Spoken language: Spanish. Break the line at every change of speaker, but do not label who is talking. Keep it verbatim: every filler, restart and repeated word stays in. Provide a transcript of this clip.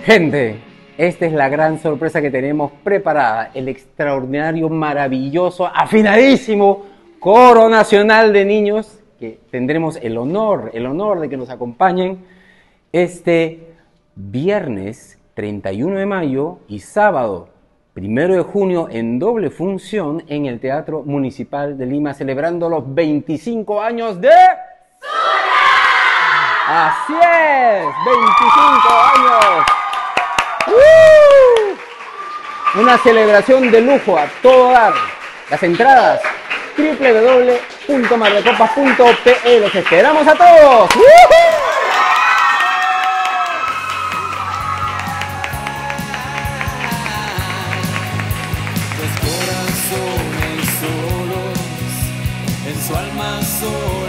Gente, esta es la gran sorpresa que tenemos preparada. El extraordinario, maravilloso, afinadísimo Coro Nacional de Niños, que tendremos el honor, el honor de que nos acompañen este viernes treinta y uno de mayo y sábado primero de junio en doble función en el Teatro Municipal de Lima, celebrando los veinticinco años de... ¡Sura! ¡Así es! ¡veinticinco años! ¡Uh! Una celebración de lujo a todo dar. Las entradas, doble u doble u doble u punto mardecopas punto pe e. ¡Los esperamos a todos! ¡Uh!
Corazones solos, en su alma sola.